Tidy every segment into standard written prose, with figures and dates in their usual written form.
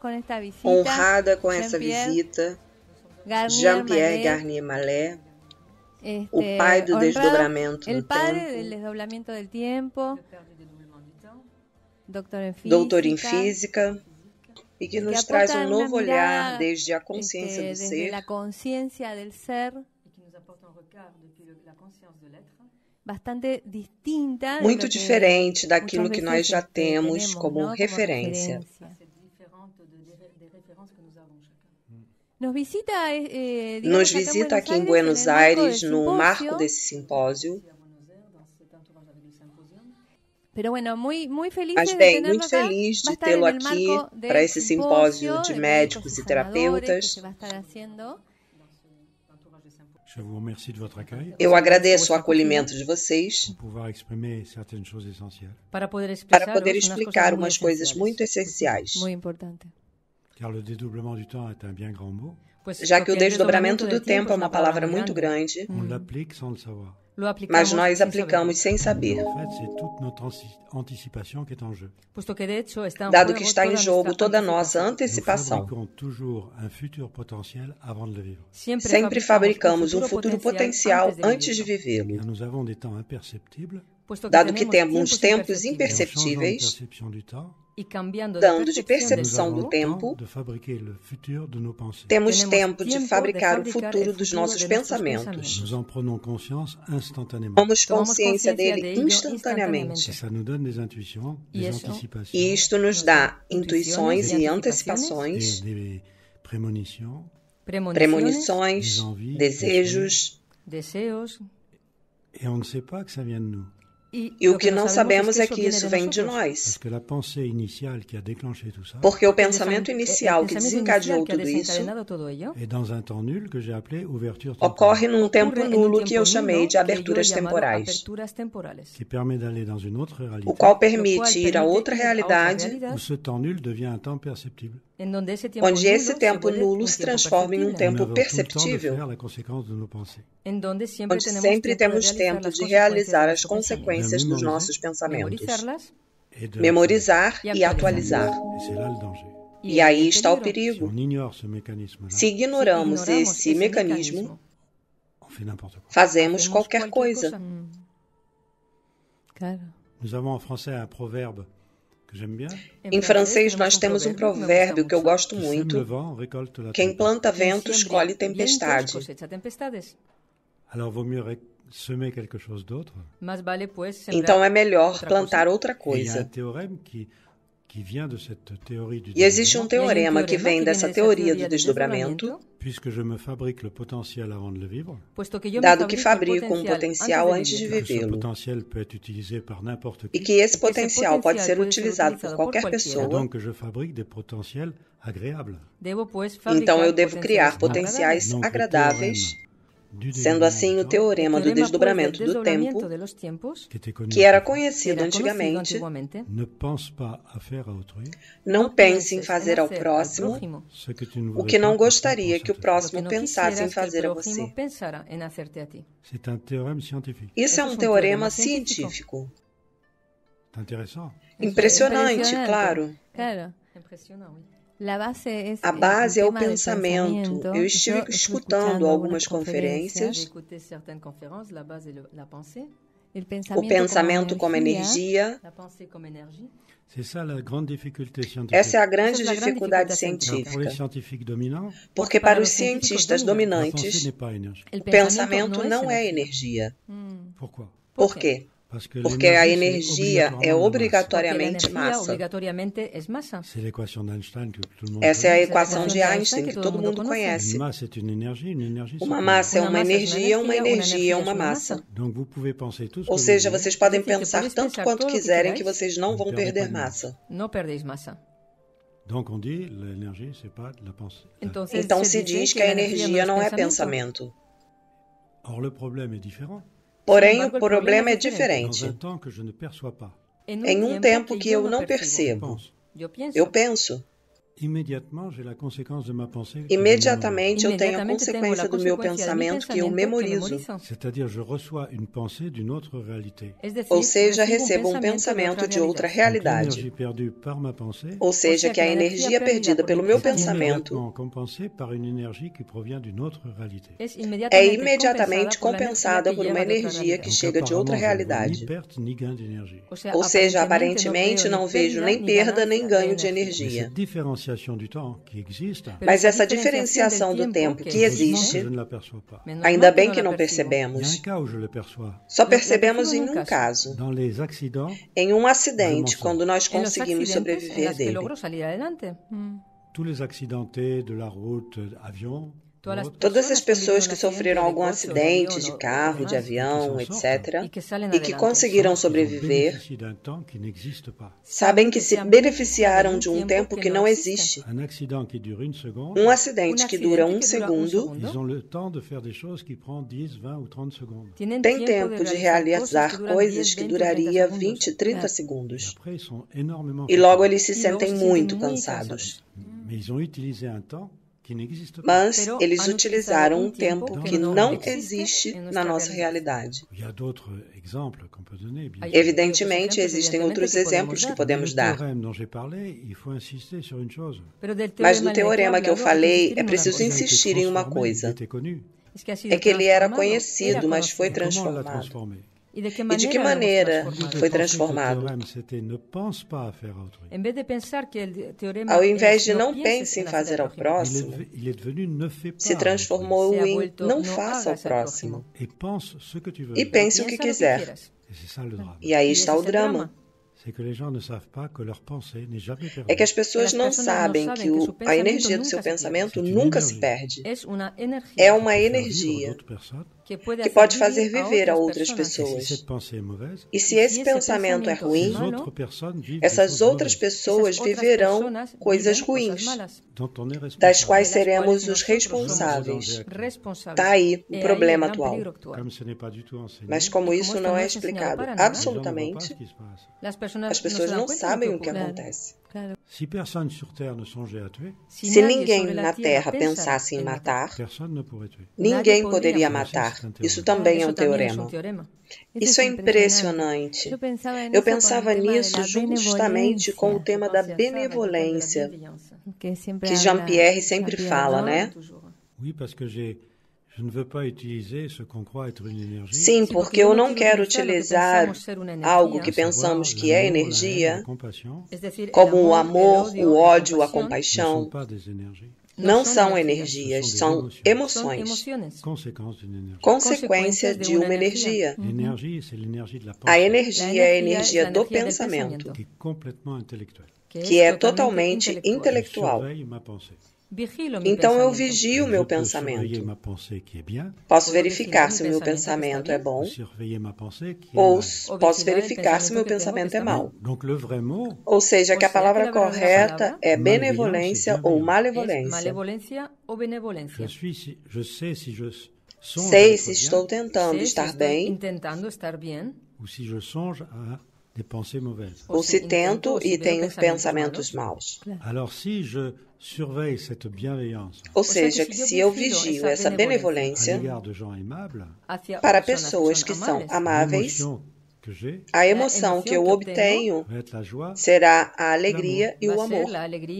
honrada com essa visita, Jean-Pierre Garnier Mallet, o pai do desdobramento do tempo, doutor em física, e que nos traz um novo olhar desde a consciência do ser, muito diferente daquilo que nós já temos como referência. Nos visita aqui em Buenos Aires no marco desse simpósio. Mas bem, muito feliz de tê-lo aqui para esse simpósio de médicos e terapeutas. Eu agradeço o acolhimento de vocês para poder explicar umas coisas muito essenciais. Já que o desdobramento do tempo é uma palavra muito grande, mas nós aplicamos sem saber. Dado que está em jogo toda a nossa antecipação. Sempre fabricamos um futuro potencial antes de vivê-lo. Dado que temos tempos imperceptíveis, dando de percepção do tempo, temos tempo de fabricar o futuro dos nossos pensamentos. Tomamos consciência dele instantaneamente. E isto nos dá intuições e antecipações, premonições, desejos. E o que não sabemos é que isso vem de nós. Porque o pensamento inicial que desencadeou tudo isso ocorre num tempo nulo que eu chamei de aberturas temporais, o qual permite ir a outra realidade, onde esse tempo nulo se transforma em um tempo perceptível, onde sempre temos tempo de realizar as consequências dos nossos pensamentos, memorizar e atualizar. E aí está o perigo. Se ignoramos esse mecanismo, fazemos qualquer coisa. Em francês, nós temos um provérbio que eu gosto muito: quem planta ventos, colhe tempestade. Então é melhor plantar outra coisa. E existe um teorema que vem dessa teoria do desdobramento, dado que fabrico um potencial antes de vivê-lo, e que esse potencial pode ser utilizado por qualquer pessoa. Então eu devo criar potenciais agradáveis, sendo assim o teorema do desdobramento do tempo, que era conhecido antigamente. Não pense em fazer ao próximo o que não gostaria que o próximo pensasse em fazer a você. Isso é um teorema científico. Impressionante, claro. A base é o pensamento. Eu estive escutando algumas conferências. O pensamento como energia. Essa é a grande dificuldade científica. Porque para os cientistas dominantes, o pensamento não é energia. Por quê? Porque a energia é obrigatoriamente massa. Essa é a equação de Einstein, que todo mundo conhece. Uma massa é uma energia é uma massa. Ou seja, vocês podem pensar tanto quanto quiserem que vocês não vão perder massa. Então se diz que a energia não é pensamento. Porém, o problema é diferente. Em um tempo que eu não percebo, eu penso. Imediatamente eu tenho a consequência do meu pensamento que eu memorizo. Ou seja, recebo um pensamento de outra realidade. Ou seja, que a energia perdida pelo meu pensamento é imediatamente compensada por uma energia que chega de outra realidade. Ou seja, aparentemente não vejo nem perda nem ganho de energia. Mas essa diferenciação do tempo que existe, ainda bem que não percebemos. Só percebemos em um caso, em um acidente, quando nós conseguimos sobreviver dele. Todas as pessoas que sofreram algum acidente de carro, de avião, etc., e que conseguiram sobreviver, sabem que se beneficiaram de um tempo que não existe. Um acidente que dura 1 segundo tem tempo de realizar coisas que duraria 20, 30 segundos. E logo eles se sentem muito cansados. Mas eles utilizaram um tempo que não existe na nossa realidade. Evidentemente, existem outros exemplos que podemos dar. Mas no teorema que eu falei, é preciso insistir em uma coisa. É que ele era conhecido, mas foi transformado. E de que maneira foi transformado? Ao invés de não pense em fazer ao próximo, se transformou em não faça ao próximo. E pense o que quiser. E aí está o drama. É que as pessoas não sabem que a energia do seu pensamento nunca se perde. É uma energia que pode fazer viver a outras pessoas. E se esse pensamento é ruim, essas outras pessoas viverão coisas ruins, das quais seremos os responsáveis. Está aí o problema atual. Mas como isso não é explicado absolutamente, as pessoas não sabem o que acontece. Se ninguém na Terra pensasse em matar, ninguém poderia matar. Isso também é um teorema. Isso é impressionante. Eu pensava nisso justamente com o tema da benevolência, que Jean-Pierre sempre fala, né? Sim, porque eu não quero utilizar algo que pensamos que é energia, como o amor, o ódio, a compaixão. Não são energias, são emoções. Consequência de uma energia. A energia é a energia do pensamento, que é totalmente intelectual. Então eu vigio o meu pensamento. Posso verificar se o meu pensamento é bom ou posso verificar se o meu pensamento é mau. Ou seja, que a palavra correta é benevolência ou malevolência. Sei se estou tentando estar bem ou se tento e tenho pensamentos maus. Ou seja, que se eu vigio essa benevolência para pessoas que são amáveis, a emoção que eu obtenho será a alegria e o amor.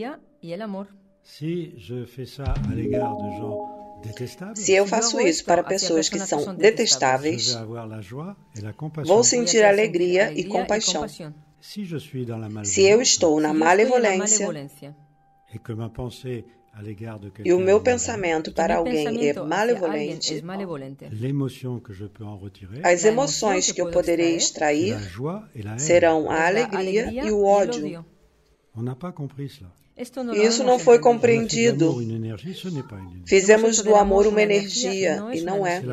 Se eu faço isso para pessoas que são detestáveis, vou sentir alegria e compaixão. Se eu estou na malevolência e o meu pensamento para alguém é malevolente, as emoções que eu poderei extrair serão a alegria e o ódio. Isso não foi compreendido. Fizemos do amor uma energia e não é.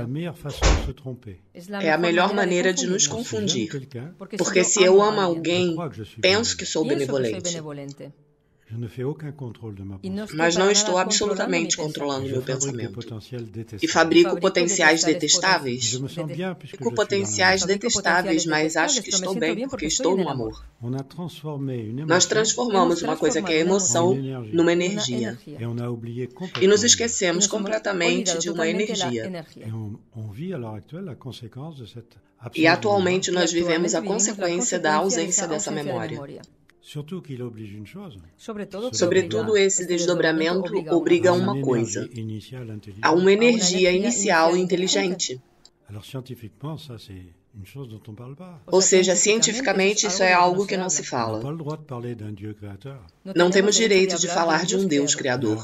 É a melhor maneira de nos confundir. Porque se eu amo alguém, penso que sou benevolente. Mas não estou absolutamente controlando meu pensamento. E fabrico potenciais detestáveis? Fabrico potenciais detestáveis, mas acho que estou bem porque estou no amor. Nós transformamos uma coisa que é emoção numa energia. E nos esquecemos completamente de uma energia. E atualmente nós vivemos a consequência da ausência dessa memória. Sobretudo, esse desdobramento obriga a uma coisa, a uma energia inicial inteligente. Ou seja, cientificamente isso é algo que não se fala. Não temos direito de falar de um Deus criador.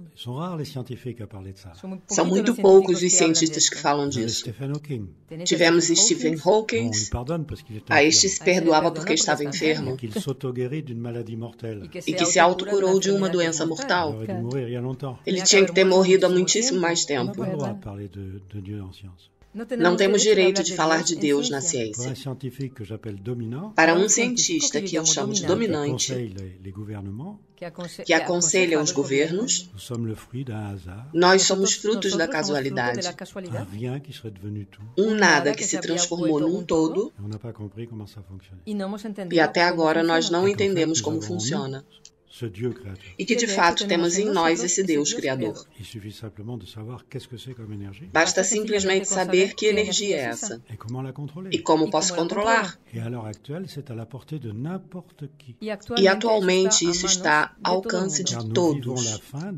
São muito poucos os cientistas que falam disso. Tivemos Stephen Hawking, a este se perdoava porque estava enfermo e que se autocurou de uma doença mortal. Ele tinha que ter morrido há muitíssimo mais tempo. Não temos direito de falar de Deus na ciência. Para um cientista que eu chamo de dominante, que aconselha os governos, nós somos frutos da casualidade. Um nada que se transformou num todo, e até agora nós não entendemos como funciona. E que de fato temos em nós esse Deus Criador. Basta simplesmente saber que energia é essa e como posso controlar. E atualmente isso está ao alcance de todos,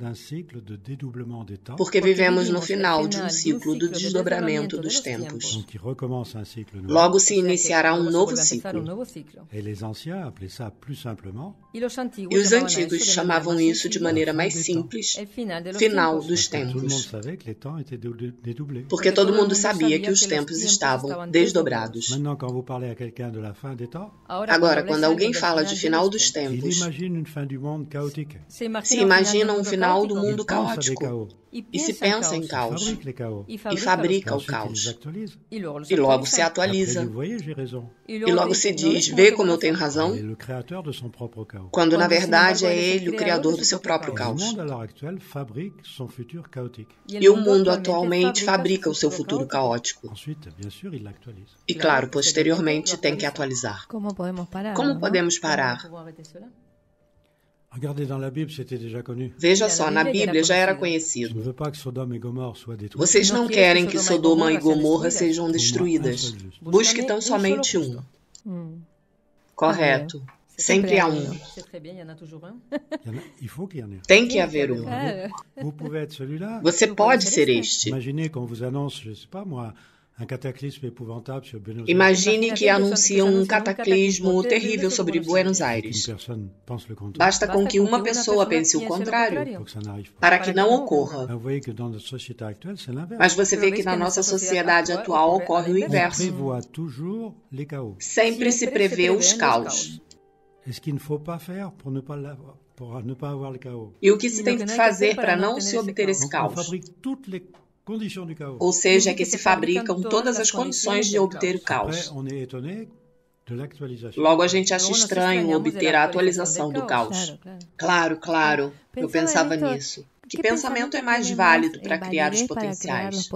porque vivemos no final de um ciclo do desdobramento dos tempos. Logo se iniciará um novo ciclo. E os antigos chamavam isso de maneira mais simples, final dos tempos, porque todo mundo sabia que os tempos estavam desdobrados. Agora, quando alguém fala de final dos tempos, se imagina um final do mundo caótico, e se pensa em caos, e fabrica o caos, e logo se atualiza, e logo se diz, vê como eu tenho razão, quando na verdade é ele o criador do seu próprio caos. E o mundo atualmente fabrica o seu futuro caótico. E claro, posteriormente tem que atualizar. Como podemos parar? Veja só, na Bíblia já era conhecido. Vocês não querem que Sodoma e Gomorra sejam destruídas. Busque tão somente um. Correto. Sempre há um. Tem que haver um. Você pode ser este. Imagine que anunciam um cataclismo terrível sobre Buenos Aires. Basta com que uma pessoa pense o contrário, para que não ocorra. Mas você vê que na nossa sociedade atual ocorre o inverso. Sempre se prevê os caos. E o que se tem que fazer para não se obter esse caos? Ou seja, que se fabricam todas as condições de obter o caos. Logo a gente acha estranho obter a atualização do caos. Claro, eu pensava nisso. Que pensamento é mais válido para criar os potenciais?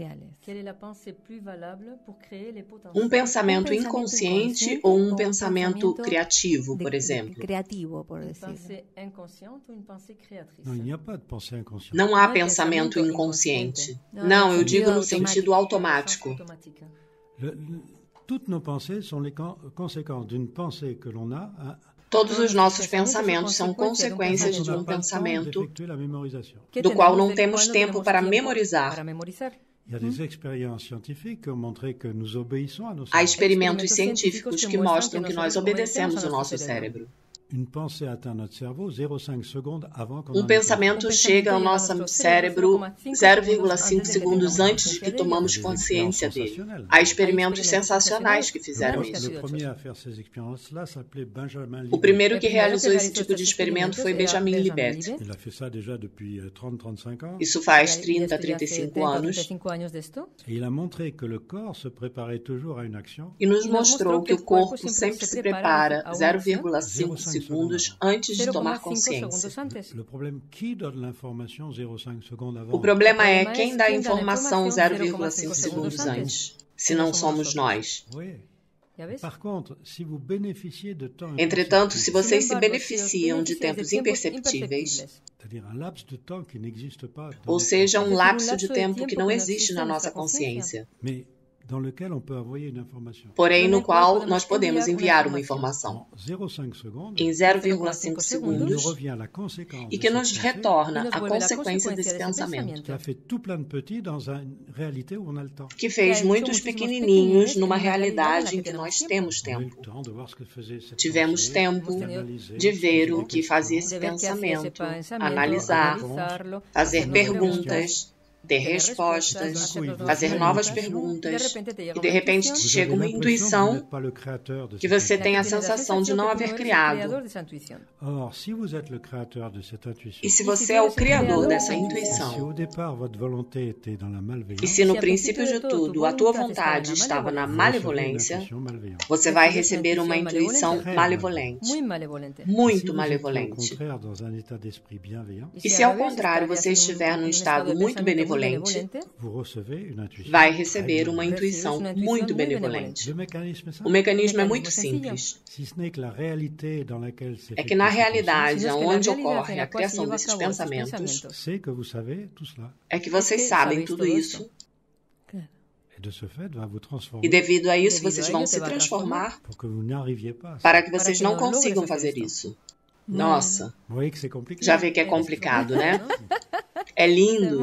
Um pensamento inconsciente ou um pensamento criativo, por exemplo? Não há pensamento inconsciente. Não, eu digo no sentido automático. Todos os nossos pensamentos são consequências de um pensamento do qual não temos tempo para memorizar. Há experimentos científicos que mostram que nós obedecemos o nosso cérebro. Um pensamento chega ao nosso cérebro 0,5 segundos antes de que tomamos consciência dele. Há experimentos sensacionais que fizeram isso. O primeiro que realizou esse tipo de experimento foi Benjamin Libet. Isso faz 30 a 35 anos. E nos mostrou que o corpo sempre se prepara 0,5 segundos segundos antes de tomar consciência. O problema é quem dá a informação 0,5 segundos antes, se não somos nós. Entretanto, se vocês se beneficiam de tempos imperceptíveis, ou seja, um lapso de tempo que não existe na nossa consciência, porém no qual nós podemos enviar uma informação em 0,5 segundos e que nos retorna a consequência desse pensamento, que fez muitos pequenininhos numa realidade em que nós temos tempo. Tivemos tempo de ver o que fazia esse pensamento, analisar, fazer perguntas, ter respostas, fazer novas perguntas, e de repente te chega uma intuição que você tem a sensação de não haver criado. E se você é o criador dessa intuição, e se no princípio de tudo a tua vontade estava na malevolência, você vai receber uma intuição malevolente, muito malevolente. E se ao contrário você estiver num estado muito benevolente, vai receber uma intuição muito benevolente. O mecanismo é muito simples. É que na realidade, onde ocorre a criação desses pensamentos, é que vocês sabem tudo isso. E devido a isso, vocês vão se transformar para que vocês não consigam fazer isso. Nossa, já vê que é complicado, né? É lindo,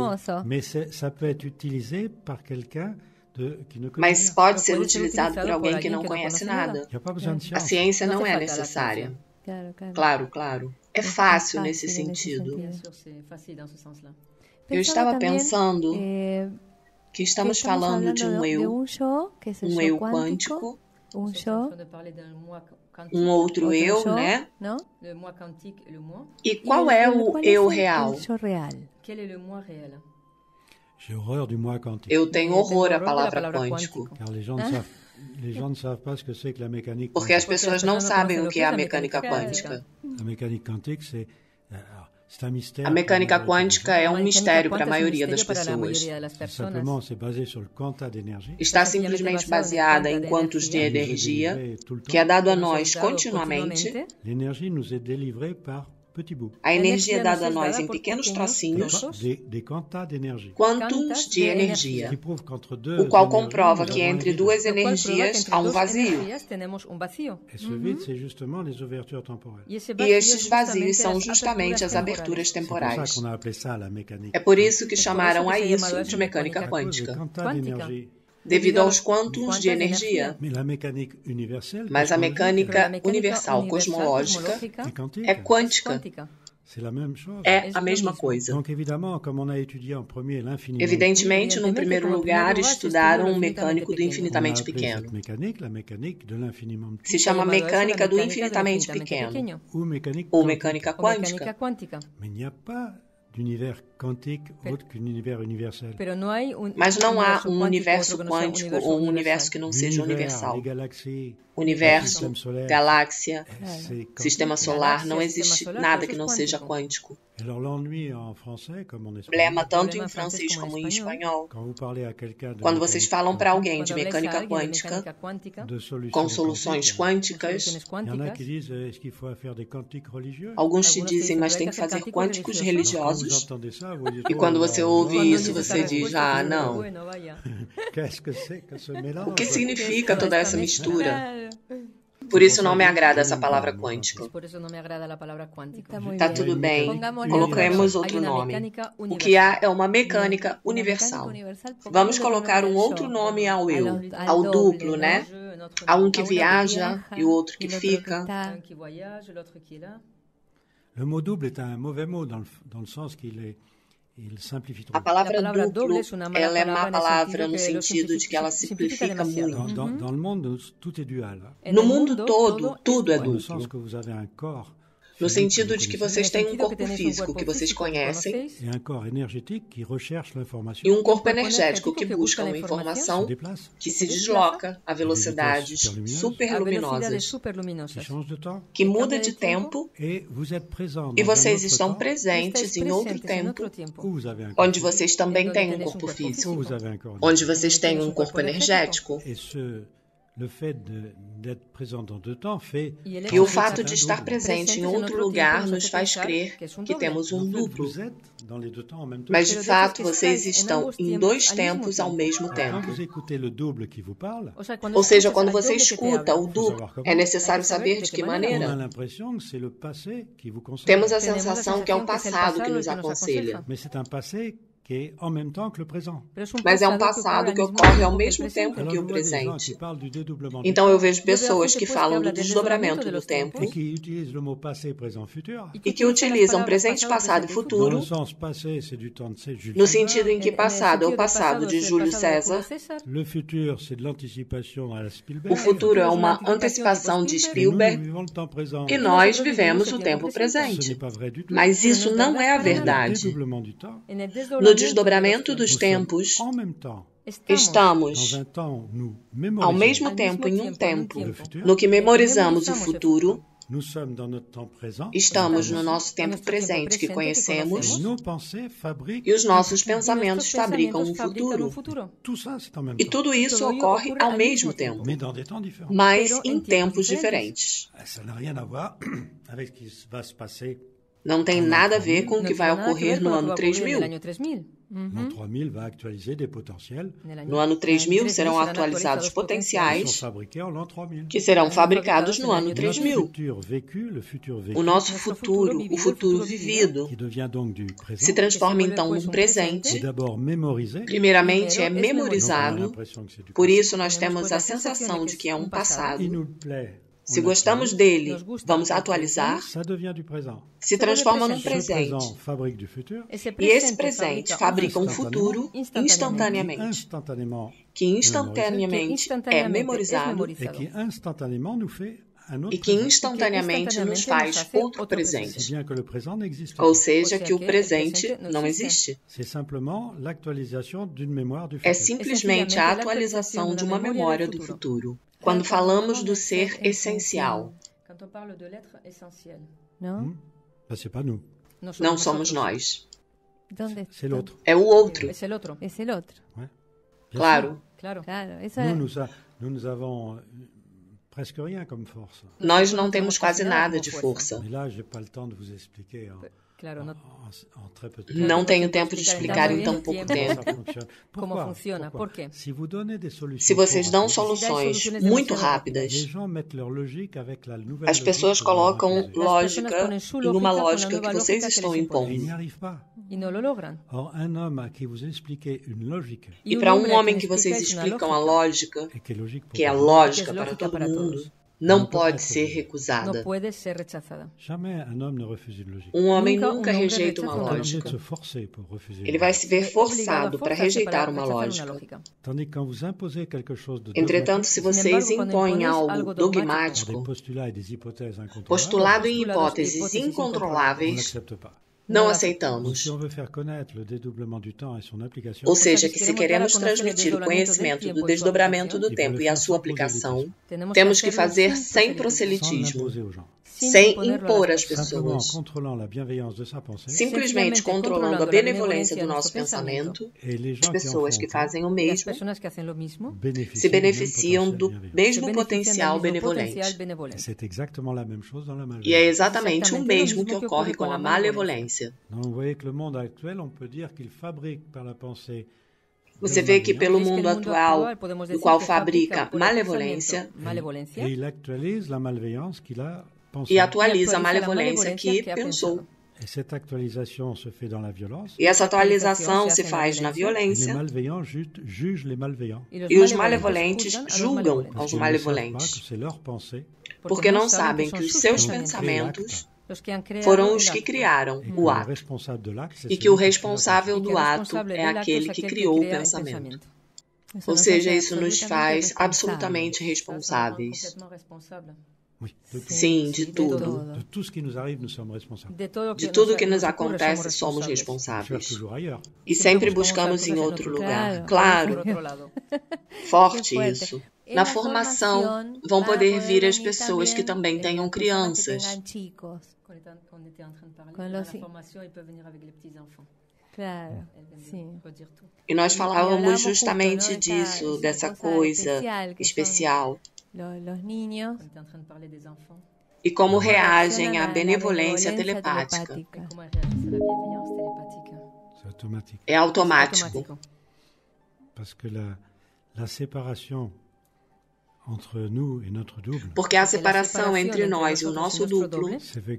mas pode ser utilizado por alguém que não conhece nada. A ciência não é necessária. Claro, claro. É fácil nesse sentido. Eu estava pensando que estamos falando de um eu quântico, um outro eu, né? E qual é o eu real? Eu tenho horror à palavra quântico. Porque as pessoas não sabem o que é a mecânica quântica. A mecânica quântica é um mistério para a maioria das pessoas. Está simplesmente baseada em quantos de energia que é dado a nós continuamente. A energia é dada a nós em pequenos trocinhos, quantos de energia, o qual comprova que entre duas energias há um vazio. E estes vazios são justamente as aberturas temporais. É por isso que chamaram a isso de mecânica quântica. Devido aos quântuns de energia. Mas a mecânica universal cosmológica é quântica. É a mesma coisa. Evidentemente, no primeiro lugar, estudaram um mecânico do infinitamente pequeno. Se chama mecânica do infinitamente pequeno, ou mecânica quântica. Mas não há um universo quântico ou um universo que não seja universal. Universo, galáxia, sistema solar, não existe nada que não seja quântico. Problema tanto em francês como em espanhol. Quando vocês falam para alguém de mecânica quântica, com soluções quânticas, alguns te dizem, mas tem que fazer quânticos religiosos. E quando você ouve isso, você diz, ah, não. O que significa toda essa mistura? Por isso não me agrada essa palavra quântico. Tá tudo bem, coloquemos outro nome. O que há é uma mecânica universal. Vamos colocar um outro nome ao eu, ao duplo, né? Há um que viaja e o outro que fica. Le mot double est un mauvais mot dans le sens qu'il simplifie trop. A palavra duplo, ela é má palavra no sentido de que ela simplifica muito. Dans le monde, tout est dual. No mundo todo, tudo é duplo. no sentido de que vocês têm um corpo físico que vocês conhecem e um corpo energético que busca uma informação que se desloca a velocidades superluminosas, que muda de tempo, e vocês estão presentes em outro tempo, onde vocês também têm um corpo físico, onde vocês têm um corpo energético. E o fato de estar presente em outro lugar nos faz crer que temos um duplo. Mas, de fato, vocês estão em dois tempos ao mesmo tempo. Ou seja, quando você escuta o duplo, é necessário saber de que maneira. Temos a sensação que é o passado que nos aconselha. Mas é um passado que ocorre ao mesmo tempo que o presente. Então eu vejo pessoas que falam do desdobramento do tempo e que utilizam presente, passado e futuro no sentido em que passado é o passado de Júlio César, o futuro é uma antecipação de Spielberg e nós vivemos o tempo presente. Mas isso não é a verdade. No desdobramento dos tempos, estamos ao mesmo tempo em um tempo. No que memorizamos o futuro, estamos no nosso tempo presente que conhecemos e os nossos pensamentos fabricam um futuro. E tudo isso ocorre ao mesmo tempo, mas em tempos diferentes. Não tem nada a ver com o que vai ocorrer no ano 3000. No ano 3000 serão atualizados potenciais que serão fabricados no ano 3000. O nosso futuro, o futuro vivido, se transforma então num presente. Primeiramente é memorizado, por isso nós temos a sensação de que é um passado. Se gostamos dele, vamos atualizar, se transforma num presente. E esse presente fabrica um futuro instantaneamente, que instantaneamente é memorizado e que instantaneamente nos faz outro presente. Ou seja, que o presente não existe. É simplesmente a atualização de uma memória do futuro. Quando falamos do ser essencial, não somos nós. É o outro. Claro. Nós não temos quase nada de força. Não tenho tempo de explicar em tão pouco tempo. Como funciona? Por quê? Se vocês dão soluções muito rápidas, as pessoas colocam lógica em uma lógica que vocês estão impondo. E para um homem que vocês explicam a lógica, que é a lógica para todo mundo, não pode ser recusada. Um homem nunca rejeita uma lógica. Ele vai se ver forçado para rejeitar uma lógica. Entretanto, se vocês impõem algo dogmático, postulado em hipóteses incontroláveis, não aceitamos. Ou seja, que se queremos transmitir o conhecimento do desdobramento do tempo e a sua aplicação, temos que fazer sem proselitismo, sem impor às pessoas, simplesmente controlando a benevolência do nosso pensamento. As pessoas que fazem o mesmo se beneficiam do mesmo potencial benevolente. E é exatamente o mesmo que ocorre com a malevolência. Você vê que pelo mundo atual, do qual fabrica malevolência, e atualiza a malevolência que pensou. E essa atualização se faz na violência. E os malevolentes julgam aos malevolentes, porque não sabem que os seus pensamentos foram os que criaram o ato, e que o responsável do ato é aquele que criou o pensamento. Ou seja, isso nos faz absolutamente responsáveis. Sim, de tudo. De tudo que nos acontece, somos responsáveis. E sempre buscamos em outro lugar. Claro. Forte isso. Na formação, vão poder vir as pessoas que também tenham crianças. E nós falávamos justamente disso, dessa coisa especial. E como reagem à benevolência telepática. É automático. Porque a separação entre nós e o nosso duplo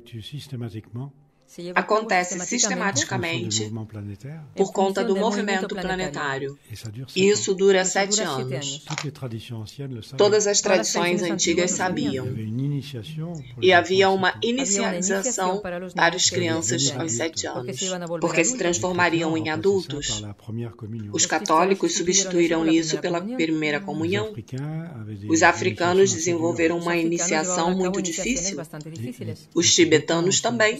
acontece sistematicamente por conta do movimento planetário. E isso dura 7 anos. Todas as tradições antigas sabiam. E havia uma inicialização para as crianças aos 7 anos, porque se transformariam em adultos. Os católicos substituíram isso pela primeira comunhão. Os africanos desenvolveram uma iniciação muito difícil. Os tibetanos também.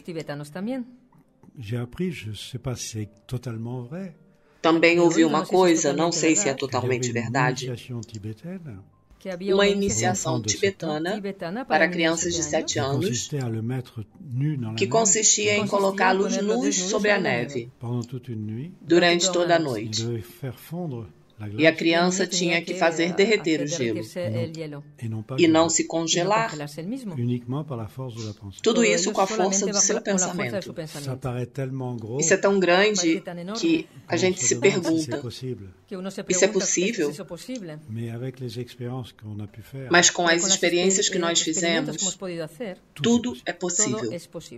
Também ouvi uma coisa, não sei se é totalmente verdade. Uma iniciação tibetana para crianças de 7 anos que consistia em colocá-los nus sobre a neve durante toda a noite. E a criança tinha que fazer derreter o gelo e não se congelar. Tudo isso com a força do seu pensamento. Isso é tão grande que a gente se pergunta: isso é possível? Mas com as experiências que nós fizemos, tudo é possível.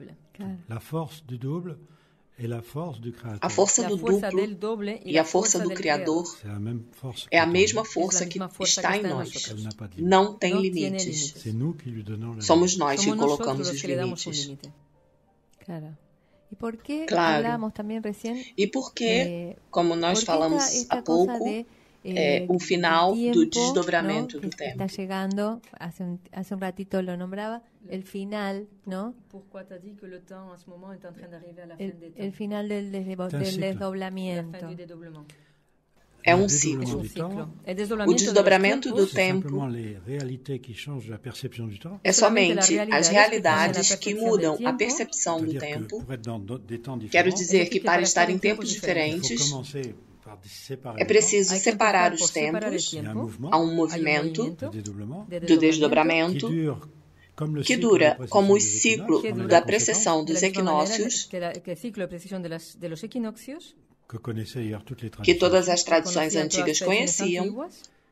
A força do duplo e a força do Criador é a mesma força que está em nós. Não tem limites. Somos nós que colocamos os limites. Claro. E por que, como nós falamos há pouco, o final do desdobramento do tempo. Está chegando, hace un ratito lo nombraba, el final, ¿no? El final del desdoblamiento. É um ciclo. O desdobramento do tempo é somente as realidades que mudam a percepção do tempo. Quero dizer que para estar em tempos diferentes, é preciso separar os tempos. Há um movimento do desdobramento que dura como o ciclo da precessão dos equinócios, que todas as tradições antigas conheciam,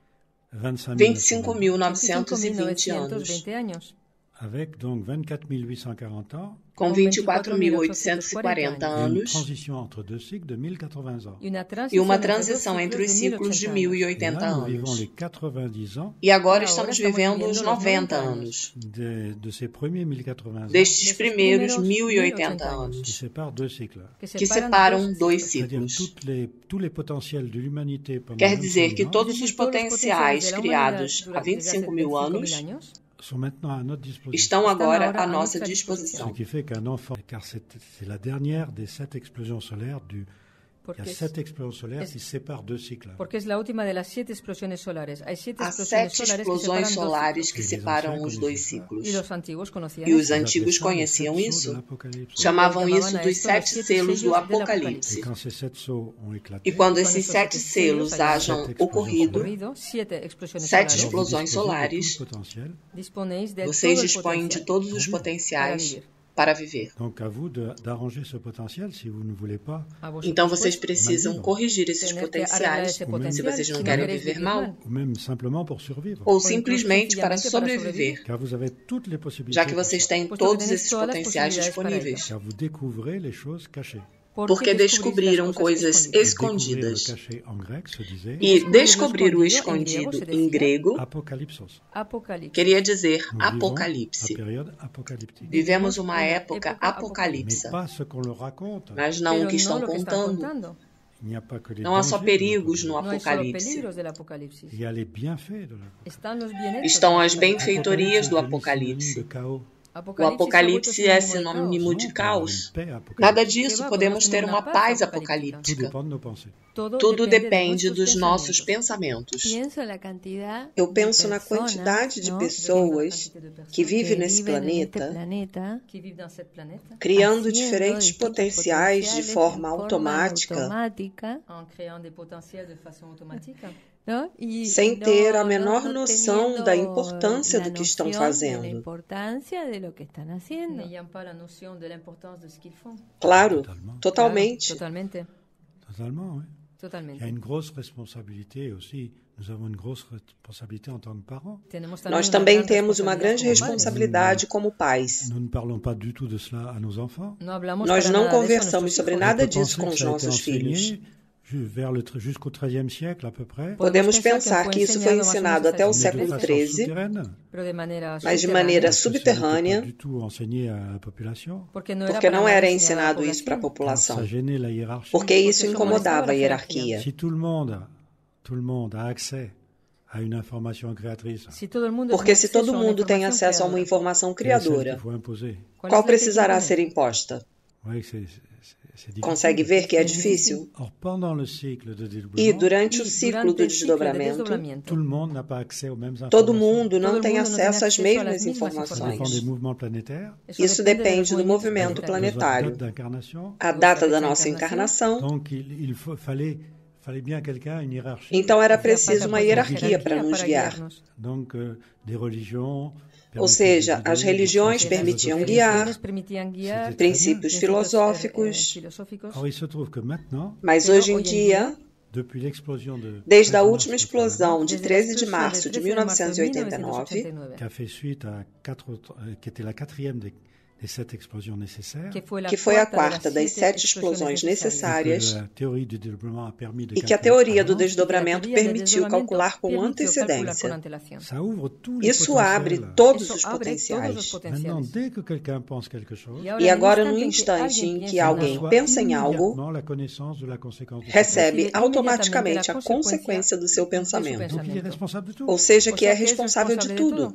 25.920 anos. Com 24.840 anos e uma transição entre os ciclos de 1.080 anos. E agora estamos vivendo os 90 anos destes primeiros 1.080 anos, que separam 2 ciclos. Quer dizer que todos os potenciais criados há 25.000 anos estão agora à nossa disposição. Porque es la última de las 7 explosiones solares. Há 7 explosões solares que separam os 2 ciclos. E os antigos conheciam isso. Chamavam isso dos 7 selos do Apocalipse. E quando esses 7 selos hajam ocorrido, 7 explosões solares, vocês dispõem de todos os potenciais para viver. Então vocês precisam corrigir esses potenciais se vocês não querem viver mal, ou simplesmente para sobreviver, já que vocês têm todos esses potenciais disponíveis. Porque descobriram coisas escondidas. E descobrir o escondido em grego queria dizer apocalipse. Vivemos uma época apocalipsa, mas não o que estão contando. Não há só perigos no Apocalipse. Estão as benfeitorias do Apocalipse. O Apocalipse é sinônimo de caos. Nada disso, podemos ter uma paz apocalíptica. Tudo depende dos nossos pensamentos. Eu penso na quantidade de pessoas que vivem nesse planeta, criando diferentes potenciais de forma automática, sem ter a menor noção da importância do que estão fazendo. Claro, totalmente. Il y a une grosse responsabilité aussi. Nous avons une grosse responsabilité en tant que parents. Nós também temos uma grande responsabilidade como pais. Nous ne parlons pas du tout de cela à nos enfants. Nós não conversamos sobre nada disso com os nossos filhos. Jusqu'au XIIIe siècle, à peu près. Podemos pensar que isso foi ensinado até o século XIII, mas de maneira subterrânea, porque não era ensinado isso para a população, porque isso incomodava a hierarquia. Se tout le monde a accès à une information créatrice, porque se todo mundo tem acesso a uma informação criadora, qual precisará ser imposta? Consegue ver que é difícil? E durante o ciclo do desdobramento, todo mundo não tem acesso às mesmas informações. Isso depende do movimento planetário, a data da nossa encarnação. Então era preciso uma hierarquia para nos guiar. Ou seja, as religiões permitiam guiar, princípios filosóficos, mas hoje em dia, desde a última explosão de 13 de março de 1989, que foi a quarta das 7 explosões necessárias e que a teoria do desdobramento permitiu calcular com antecedência. Isso abre todos os potenciais. E agora, no instante em que alguém pensa em algo, recebe automaticamente a consequência do seu pensamento. Ou seja, que é responsável de tudo.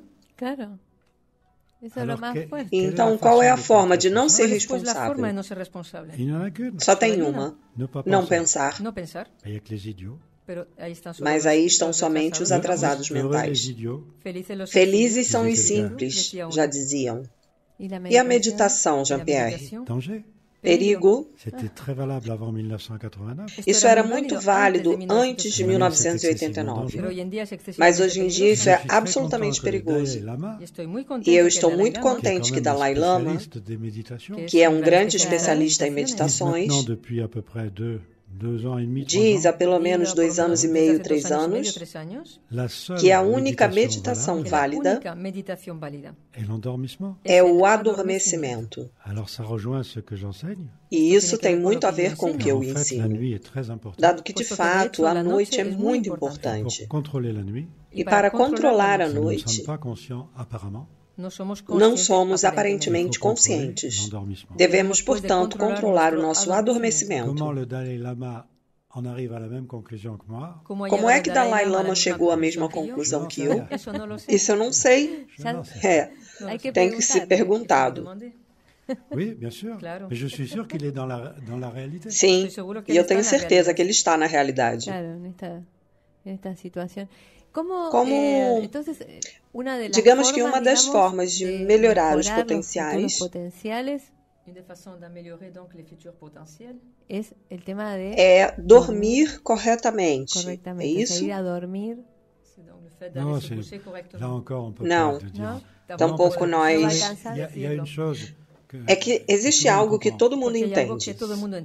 Então, qual é a forma de não ser responsável? Só tem uma: não pensar. Mas aí estão somente os atrasados mentais. Felizes são os simples, já diziam. E a meditação, Jean-Pierre? Perigo. Isso era muito válido antes de 1989. Mas hoje em dia isso é absolutamente perigoso. E eu estou muito contente que Dalai Lama, que é um grande especialista em meditações, diz há pelo menos 2 anos e meio, 3 anos, que a única meditação válida é o adormecimento. E isso tem muito a ver com o que eu ensino, dado que, de fato, a noite é muito importante. E para controlar a noite, não somos aparentemente conscientes. Devemos, portanto, controlar o nosso adormecimento. Como é que Dalai Lama chegou à mesma conclusão que eu? Isso eu não sei. Tem que ser perguntado. Sim, e eu tenho certeza que ele está na realidade. Digamos que uma das formas de melhorar os potenciais é dormir corretamente. É isso? Não. Tampouco nós. É que existe algo que todo mundo entende.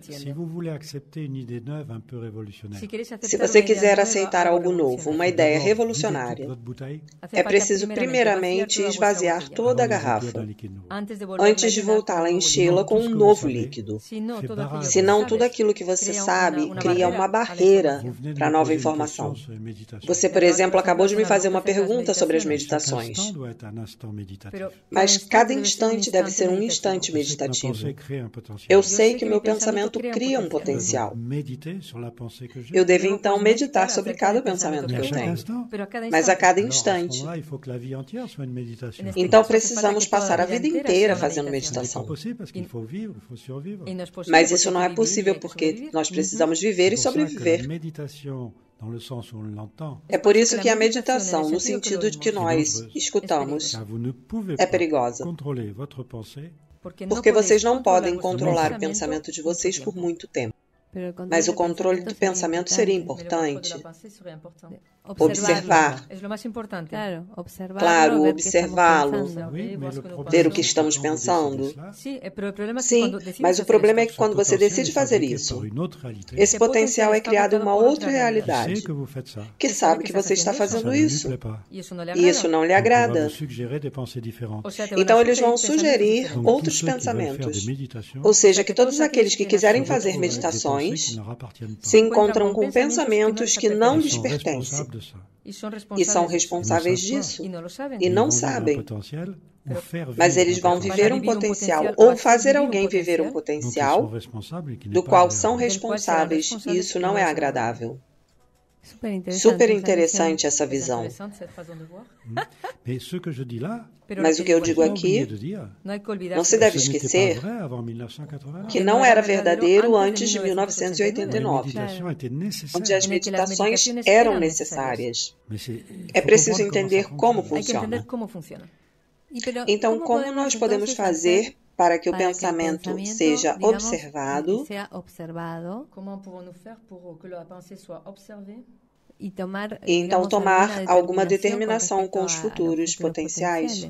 Se você quiser aceitar algo novo, uma ideia revolucionária, é preciso primeiramente esvaziar toda a garrafa, antes de voltá-la a enchê-la com um novo líquido. Senão, tudo aquilo que você sabe cria uma barreira para a nova informação. Você, por exemplo, acabou de me fazer uma pergunta sobre as meditações. Mas cada instante deve ser um instante bastante meditativo. Eu sei que meu pensamento cria um potencial. Eu devo então meditar sobre cada pensamento que eu tenho, mas a cada instante. Então precisamos passar a vida inteira fazendo meditação. Mas isso não é possível porque nós precisamos viver e sobreviver. É por isso que a meditação, no sentido de que nós escutamos, é perigosa. Porque vocês não podem controlar o pensamento de vocês por muito tempo. Mas o controle do pensamento seria importante. Observar. Claro, observá-lo. Ver o que estamos pensando. Sim, mas o problema é que quando você decide fazer isso, esse potencial é criado em uma outra realidade, que sabe que você está fazendo isso. E isso não lhe agrada. Então eles vão sugerir outros pensamentos. Ou seja, que todos aqueles que quiserem fazer meditações se encontram com pensamentos que não lhes pertencem. E são responsáveis disso. E não sabem. Mas eles vão viver um potencial ou fazer alguém viver um potencial do qual são responsáveis. E isso não é agradável. Super interessante essa visão. Mas o que eu digo aqui, não se deve esquecer que não era verdadeiro antes de 1989, onde as meditações eram necessárias. É preciso entender como funciona. Então, como nós podemos fazer para que o pensamento seja observado? E então tomar alguma determinação com os futuros potenciais.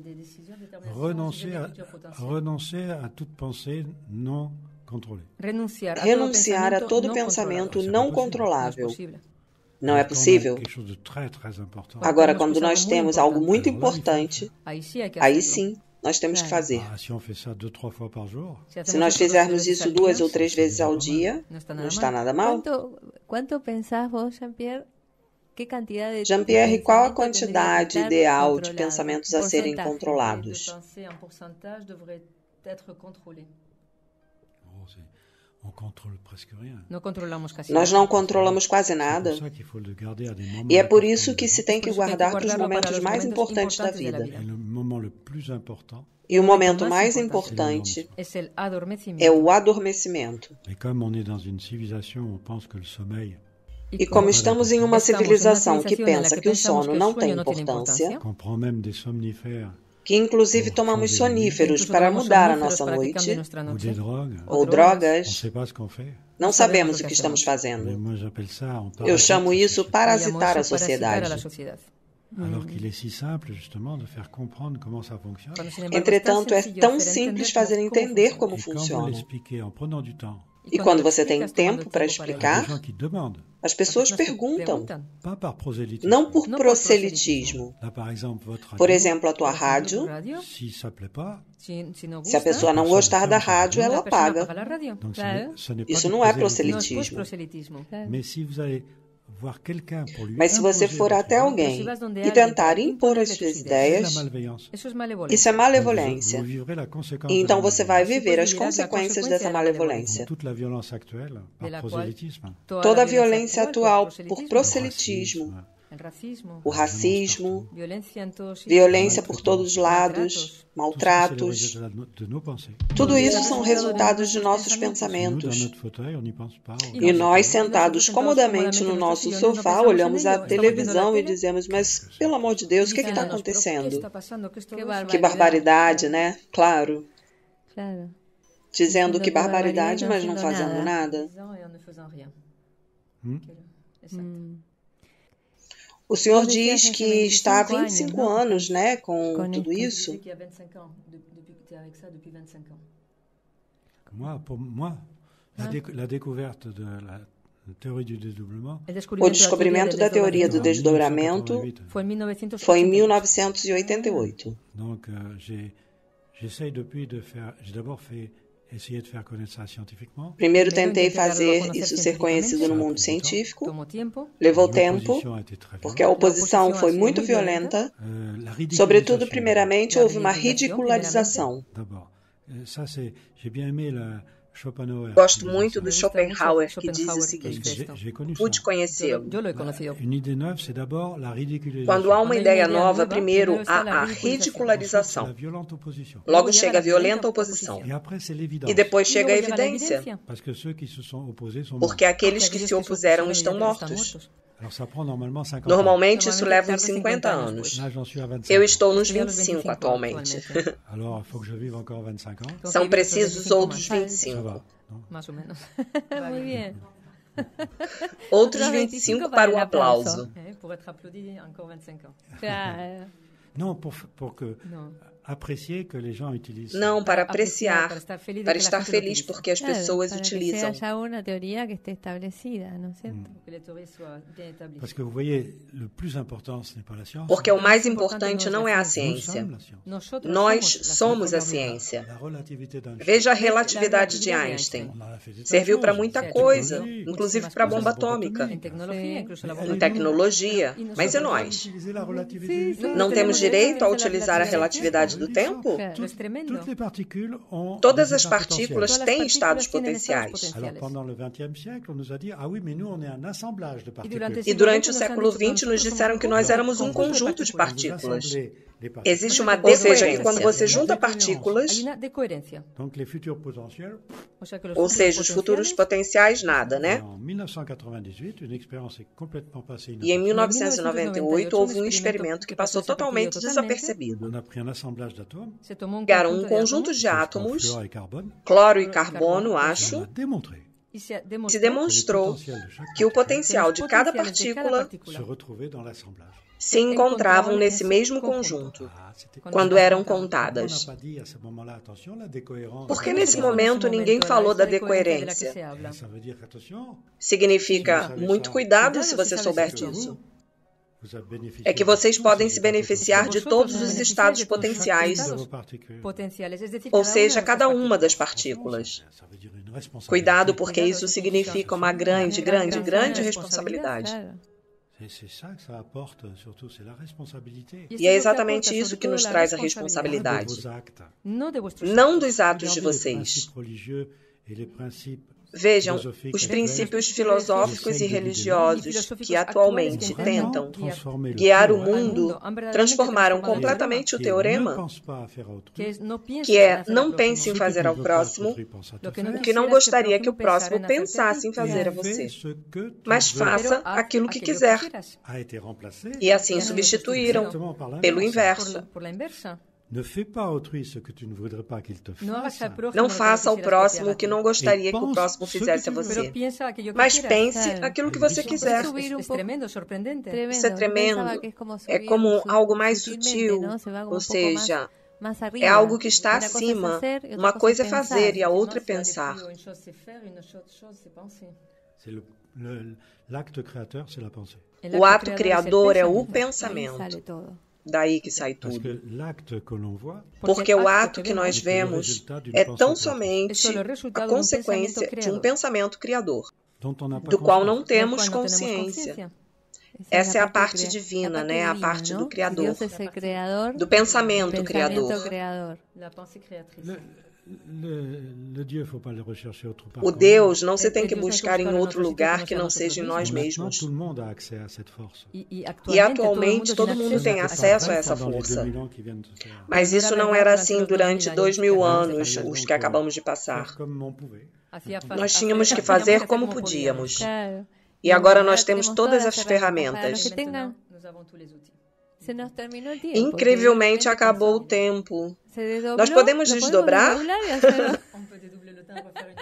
Renunciar a todo pensamento não controlável. Não é possível. Agora, quando nós temos algo muito importante, aí sim, nós temos que fazer. Se nós fizermos isso 2 ou 3 vezes ao dia, não está nada mal. Jean-Pierre, qual a quantidade ideal de pensamentos a serem controlados? Nós não controlamos quase nada. E é por isso que se tem que guardar para os momentos mais importantes da vida. E o momento mais importante é o adormecimento. E como estamos em uma civilização que pensa que o sono não tem importância, que inclusive tomamos soníferos para mudar a nossa noite, ou drogas, não sabemos o que estamos fazendo. Eu chamo isso parasitar a sociedade. Entretanto, é tão simples fazer entender como funciona. E quando você tem tempo para explicar, as pessoas perguntam, não por proselitismo. Por exemplo, a tua rádio, se a pessoa não gostar da rádio, ela apaga. Isso não é proselitismo. Mas se você for até alguém e tentar impor as suas ideias, isso é malevolência. E então você vai viver as consequências dessa malevolência. Toda a violência atual por proselitismo, o racismo, violência por todos os lados, maltratos. Tudo isso são resultados de nossos pensamentos. E nós, sentados comodamente no nosso sofá, olhamos a televisão e dizemos, mas, pelo amor de Deus, o que está acontecendo? Que barbaridade, né? Claro. Dizendo que barbaridade, mas não fazendo nada. O senhor diz que está há 25 anos, né, com tudo isso. O descobrimento da teoria do desdobramento foi em 1988. Primeiro tentei fazer isso ser conhecido no mundo científico. Levou tempo, porque a oposição foi muito violenta. Sobretudo, primeiramente, houve uma ridicularização. Gosto muito do Schopenhauer, que diz o seguinte: pude conhecê-lo. Quando há uma ideia nova, primeiro há a ridicularização. Logo chega a violenta oposição. E depois chega a evidência. Porque aqueles que se opuseram estão mortos. Normalmente isso leva uns 50 anos. Eu estou nos 25 atualmente. São precisos outros 25. Mais ou menos. Muito bem. Outros 25 para o aplauso. Pour être applaudi, encore 25 ans. Claro. Não, porque apreciar que les gens utilisent. Não, para apreciar, para estar feliz porque as pessoas utilizam. Que haya una teoría que esté establecida, ¿no es cierto? Parce que vous voyez, le plus important, ce n'est pas la science. Porque o mais importante não é a ciência. Nós somos a ciência. Veja a relatividade de Einstein. Serviu para muita coisa, inclusive para a bomba atômica, em tecnologia. Mas e nós? Não temos direito a utilizar a relatividade do tempo? Todas as partículas têm estados potenciais. E durante o século XX nos disseram que nós éramos um conjunto de partículas. Existe uma decoerência. Ou seja, quando você junta partículas, ou seja, os futuros potenciais, nada, né? E em 1998 houve um experimento que passou totalmente desapercebido. Pegaram um conjunto de átomos, cloro e carbono, acho, se demonstrou que o potencial de cada partícula se encontravam nesse mesmo conjunto, quando eram contadas. Porque nesse momento ninguém falou da decoerência. Significa muito cuidado se você souber disso. É que vocês podem se beneficiar de todos os estados potenciais, ou seja, cada uma das partículas. Cuidado, porque isso significa uma grande responsabilidade. E é exatamente isso que nos traz a responsabilidade. Não dos atos de vocês. Vejam, os princípios filosóficos e religiosos que atualmente tentam guiar o mundo transformaram completamente o teorema, que é não pense em fazer ao próximo o que não gostaria que o próximo pensasse em fazer a você, mas faça aquilo que quiser. E assim substituíram pelo inverso. Não faça ao próximo o que não gostaria que o próximo fizesse a você. Mas pense aquilo que você quiser. Isso é tremendo. É como algo mais sutil, ou seja, é algo que está acima. Uma coisa é fazer e a outra é pensar. O ato criador é o pensamento. Daí que sai tudo. Porque o ato que nós vemos é tão somente a consequência de um pensamento criador, do qual não temos consciência. Essa é a parte divina, né? A parte do Criador, do pensamento criador. O Deus não se tem que buscar em outro lugar que não seja em nós mesmos. E atualmente todo mundo tem acesso a essa força. Mas isso não era assim durante 2000 anos, os que acabamos de passar. Nós tínhamos que fazer como podíamos. E agora nós temos todas as ferramentas. Incrivelmente acabou o tempo. Nós podemos desdobrar?